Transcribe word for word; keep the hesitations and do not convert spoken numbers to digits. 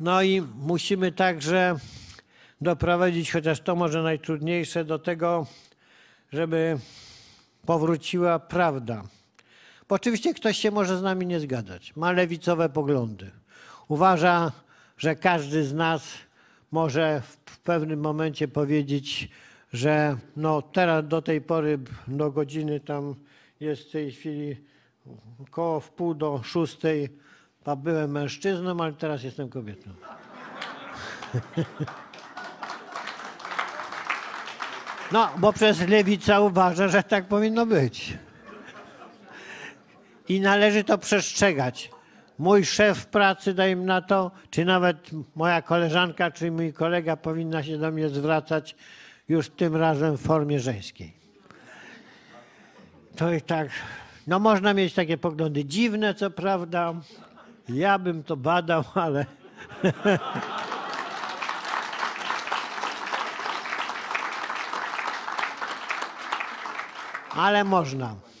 No i musimy także doprowadzić, chociaż to może najtrudniejsze, do tego, żeby powróciła prawda. Bo oczywiście ktoś się może z nami nie zgadzać, ma lewicowe poglądy. Uważa, że każdy z nas może w pewnym momencie powiedzieć, że no teraz do tej pory, do godziny tam jest w tej chwili około w pół do szóstej, a byłem mężczyzną, ale teraz jestem kobietą. No, bo przez lewica uważa, że tak powinno być. I należy to przestrzegać. Mój szef w pracy, dajmy na to, czy nawet moja koleżanka, czy mój kolega powinna się do mnie zwracać już tym razem w formie żeńskiej. To i tak, no można mieć takie poglądy dziwne, co prawda. Ja bym to badał, ale... ale można.